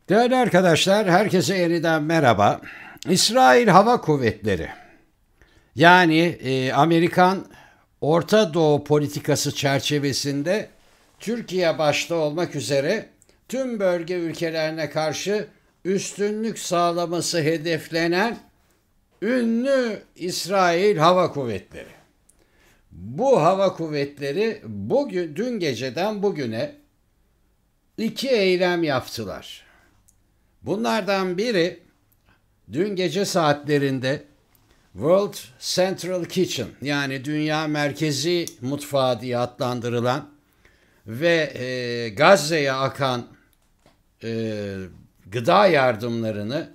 Değerli arkadaşlar, herkese yeniden merhaba. İsrail Hava Kuvvetleri, yani Amerikan Orta Doğu politikası çerçevesinde Türkiye başta olmak üzere tüm bölge ülkelerine karşı üstünlük sağlaması hedeflenen ünlü İsrail Hava Kuvvetleri. Bu hava kuvvetleri dün geceden bugüne iki eylem yaptılar. Bunlardan biri dün gece saatlerinde World Central Kitchen, yani Dünya Merkezi Mutfağı diye adlandırılan ve Gazze'ye akan gıda yardımlarını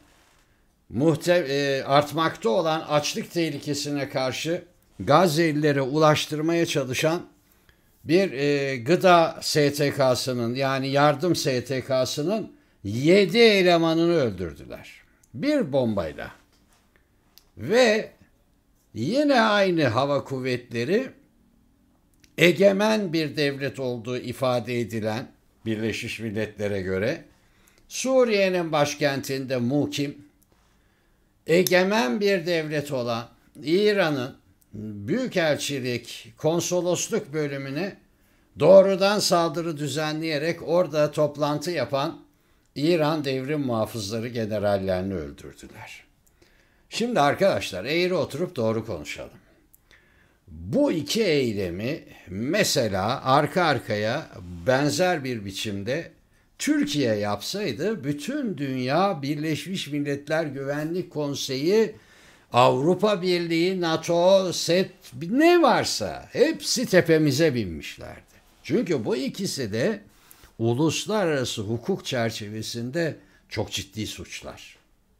artmakta olan açlık tehlikesine karşı Gazze'lilere ulaştırmaya çalışan bir gıda STK'sının, yani yardım STK'sının 7 elemanını öldürdüler. Bir bombayla. Ve yine aynı hava kuvvetleri egemen bir devlet olduğu ifade edilen Birleşmiş Milletler'e göre Suriye'nin başkentinde mukim, egemen bir devlet olan İran'ın Büyükelçilik, Konsolosluk bölümüne doğrudan saldırı düzenleyerek orada toplantı yapan İran Devrim Muhafızları generallerini öldürdüler. Şimdi arkadaşlar, eğri oturup doğru konuşalım. Bu iki eylemi mesela arka arkaya benzer bir biçimde Türkiye yapsaydı, bütün dünya, Birleşmiş Milletler Güvenlik Konseyi, Avrupa Birliği, NATO, SET, ne varsa hepsi tepemize binmişlerdi. Çünkü bu ikisi de uluslararası hukuk çerçevesinde çok ciddi suçlar.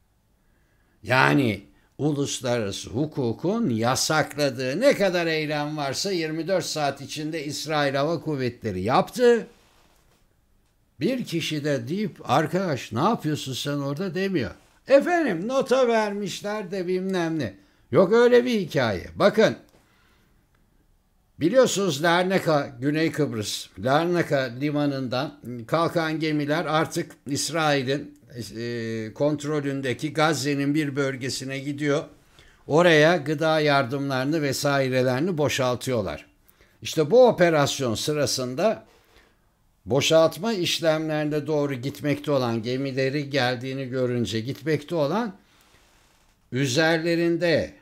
Yani uluslararası hukukun yasakladığı ne kadar eylem varsa 24 saat içinde İsrail Hava Kuvvetleri yaptı. Bir kişi de deyip arkadaş ne yapıyorsun sen orada demiyor. Efendim nota vermişler de bilmem ne. Yok öyle bir hikaye. Bakın, biliyorsunuz Larnaka, Güney Kıbrıs, Larnaka limanından kalkan gemiler artık İsrail'in kontrolündeki Gazze'nin bir bölgesine gidiyor. Oraya gıda yardımlarını vesairelerini boşaltıyorlar. İşte bu operasyon sırasında boşaltma işlemlerine doğru gitmekte olan gemileri geldiğini görünce gitmekte olan üzerlerinde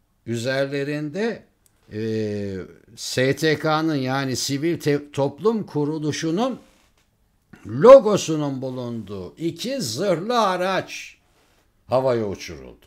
STK'nın, yani Sivil Toplum Kuruluşu'nun logosunun bulunduğu iki zırhlı araç havaya uçuruldu.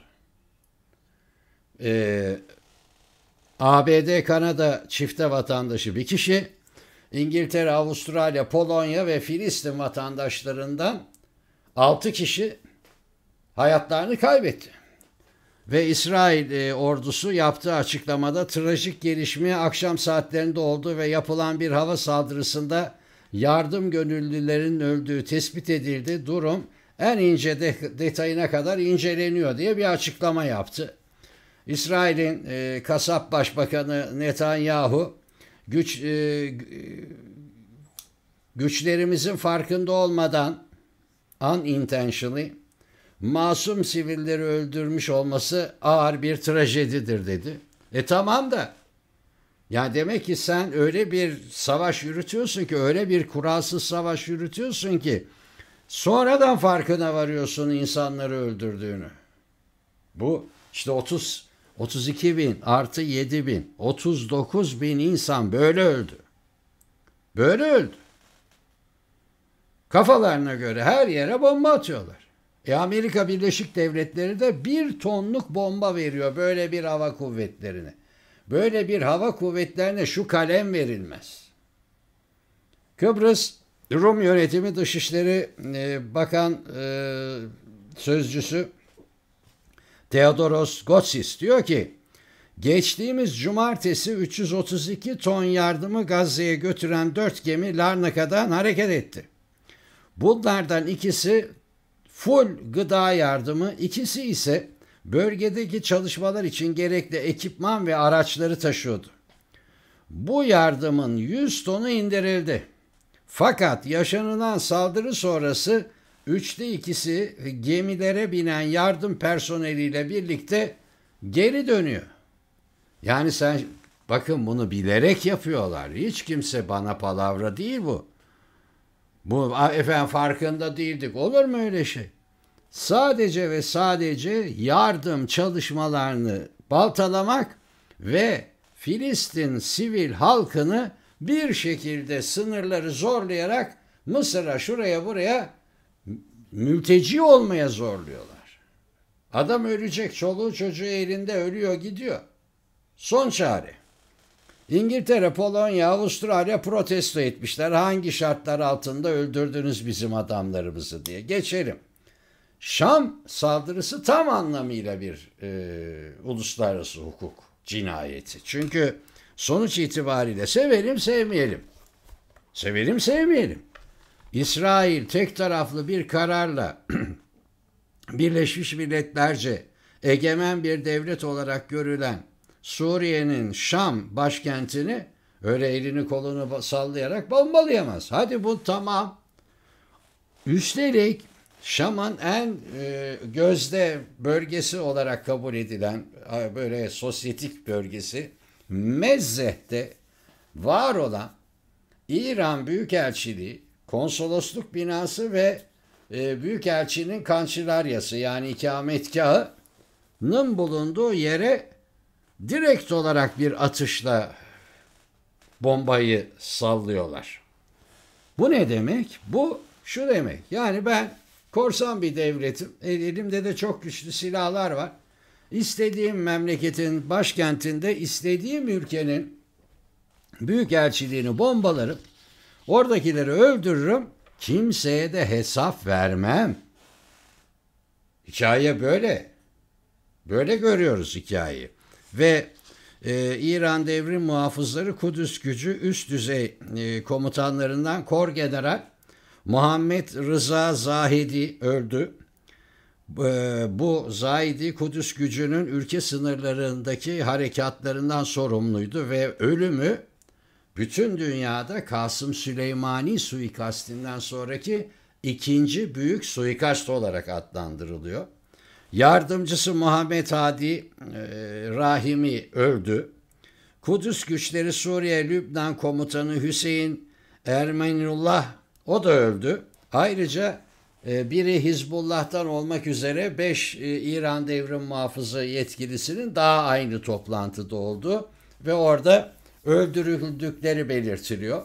ABD, Kanada çifte vatandaşı bir kişi, İngiltere, Avustralya, Polonya ve Filistin vatandaşlarından 6 kişi hayatlarını kaybetti. Ve İsrail ordusu yaptığı açıklamada trajik gelişme akşam saatlerinde oldu ve yapılan bir hava saldırısında yardım gönüllülerin öldüğü tespit edildi. Durum en ince detayına kadar inceleniyor diye bir açıklama yaptı. İsrail'in kasap başbakanı Netanyahu, güçlerimizin farkında olmadan unintentionally masum sivilleri öldürmüş olması ağır bir trajedidir dedi. Tamam da, ya demek ki sen öyle bir savaş yürütüyorsun ki, öyle bir kuralsız savaş yürütüyorsun ki sonradan farkına varıyorsun insanları öldürdüğünü. Bu işte 32 bin artı 7 bin, 39 bin insan böyle öldü. Böyle öldü. Kafalarına göre her yere bomba atıyorlar. Amerika Birleşik Devletleri de 1 tonluk bomba veriyor böyle bir hava kuvvetlerine. Böyle bir hava kuvvetlerine şu kalem verilmez. Kıbrıs Rum Yönetimi Dışişleri Bakan Sözcüsü Theodoros Gotsis diyor ki, geçtiğimiz cumartesi 332 ton yardımı Gazze'ye götüren 4 gemi Larnaka'dan hareket etti. Bunlardan ikisi full gıda yardımı, ikisi ise bölgedeki çalışmalar için gerekli ekipman ve araçları taşıyordu. Bu yardımın 100 tonu indirildi. Fakat yaşanılan saldırı sonrası üçte ikisi gemilere binen yardım personeliyle birlikte geri dönüyor. Yani sen bakın bunu bilerek yapıyorlar. Hiç kimse bana palavra değil bu. Bu efendim farkında değildik. Olur mu öyle şey? Sadece ve sadece yardım çalışmalarını baltalamak ve Filistin sivil halkını bir şekilde sınırları zorlayarak Mısır'a şuraya buraya mülteci olmaya zorluyorlar. Adam ölecek, çoluğu çocuğu elinde ölüyor gidiyor. Son çare. İngiltere, Polonya, Avustralya protesto etmişler. Hangi şartlar altında öldürdünüz bizim adamlarımızı diye. Geçelim. Şam saldırısı tam anlamıyla bir uluslararası hukuk cinayeti. Çünkü sonuç itibariyle sevelim sevmeyelim. Sevelim sevmeyelim. İsrail tek taraflı bir kararla Birleşmiş Milletlerce egemen bir devlet olarak görülen Suriye'nin Şam başkentini öyle elini kolunu sallayarak bombalayamaz. Hadi bu tamam. Üstelik Şam'ın en gözde bölgesi olarak kabul edilen böyle sosyetik bölgesi Mezzeh'te var olan İran Büyükelçiliği, konsolosluk binası ve Büyükelçinin kançelaryası yani ikametgahının bulunduğu yere direkt olarak bir atışla bombayı sallıyorlar. Bu ne demek? Bu şu demek. Yani ben korsan bir devletim. Elimde de çok güçlü silahlar var. İstediğim memleketin başkentinde istediğim ülkenin büyükelçiliğini bombalarım. Oradakileri öldürürüm. Kimseye de hesap vermem. Hikaye böyle. Böyle görüyoruz hikayeyi. Ve İran Devrim Muhafızları Kudüs Gücü üst düzey komutanlarından Korgeneral Muhammed Rıza Zahidi öldü. Bu Zahidi Kudüs Gücü'nün ülke sınırlarındaki harekatlarından sorumluydu ve ölümü bütün dünyada Kasım Süleymani suikastinden sonraki ikinci büyük suikast olarak adlandırılıyor. Yardımcısı Muhammed Hadi Rahimi öldü. Kudüs güçleri Suriye Lübnan komutanı Hüseyin Ermenullah o da öldü. Ayrıca biri Hizbullah'tan olmak üzere 5 İran Devrim Muhafızı yetkilisinin daha aynı toplantıda olduğu ve orada öldürüldükleri belirtiliyor.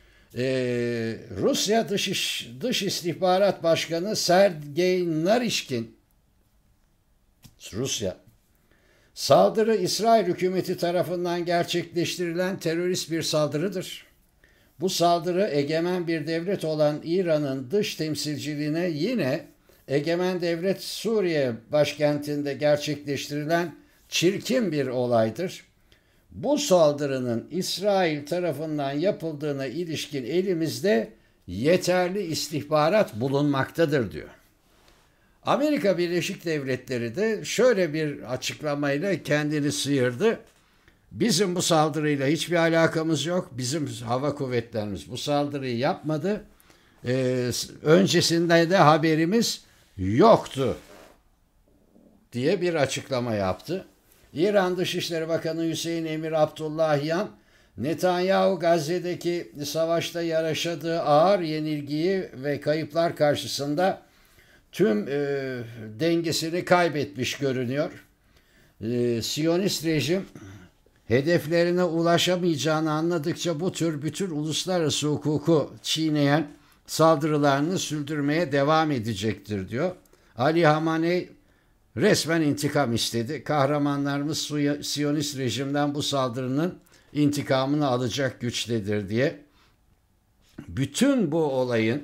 Rusya Dış İstihbarat Başkanı Sergey Narishkin, Rusya, saldırı İsrail hükümeti tarafından gerçekleştirilen terörist bir saldırıdır. Bu saldırı egemen bir devlet olan İran'ın dış temsilciliğine yine egemen devlet Suriye başkentinde gerçekleştirilen çirkin bir olaydır. Bu saldırının İsrail tarafından yapıldığına ilişkin elimizde yeterli istihbarat bulunmaktadır diyor. Amerika Birleşik Devletleri de şöyle bir açıklamayla kendini sıyırdı. Bizim bu saldırıyla hiçbir alakamız yok. Bizim hava kuvvetlerimiz bu saldırıyı yapmadı. Öncesinde de haberimiz yoktu diye bir açıklama yaptı. İran Dışişleri Bakanı Hüseyin Emir Abdullahian, Netanyahu Gazze'deki savaşta yaşadığı ağır yenilgiyi ve kayıplar karşısında tüm dengesini kaybetmiş görünüyor. Siyonist rejim hedeflerine ulaşamayacağını anladıkça bu tür bütün uluslararası hukuku çiğneyen saldırılarını sürdürmeye devam edecektir diyor. Ali Hamaney resmen intikam istedi. Kahramanlarımız Siyonist rejimden bu saldırının intikamını alacak güçtedir diye. Bütün bu olayın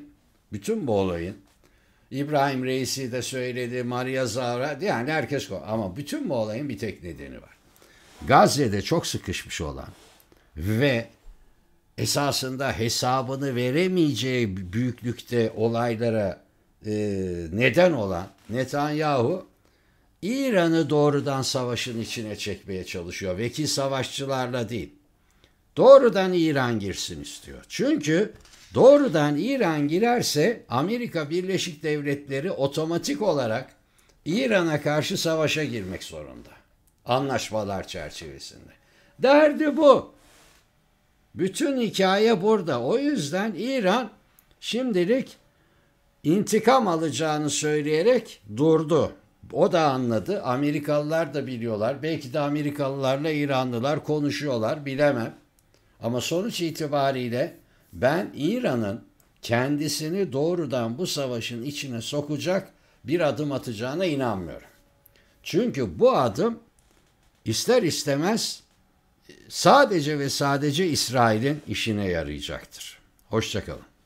İbrahim Reisi de söyledi, Maria Zavra, yani herkes ama bütün bu olayın bir tek nedeni var. Gazze'de çok sıkışmış olan ve esasında hesabını veremeyeceği büyüklükte olaylara neden olan Netanyahu İran'ı doğrudan savaşın içine çekmeye çalışıyor. Vekil savaşçılarla değil. Doğrudan İran girsin istiyor. Çünkü Doğrudan İran girerse Amerika Birleşik Devletleri otomatik olarak İran'a karşı savaşa girmek zorunda. Anlaşmalar çerçevesinde. Derdi bu. Bütün hikaye burada. O yüzden İran şimdilik intikam alacağını söyleyerek durdu. O da anladı. Amerikalılar da biliyorlar. Belki de Amerikalılarla İranlılar konuşuyorlar. Bilemem. Ama sonuç itibariyle ben İran'ın kendisini doğrudan bu savaşın içine sokacak bir adım atacağına inanmıyorum. Çünkü bu adım ister istemez sadece ve sadece İsrail'in işine yarayacaktır. Hoşça kalın.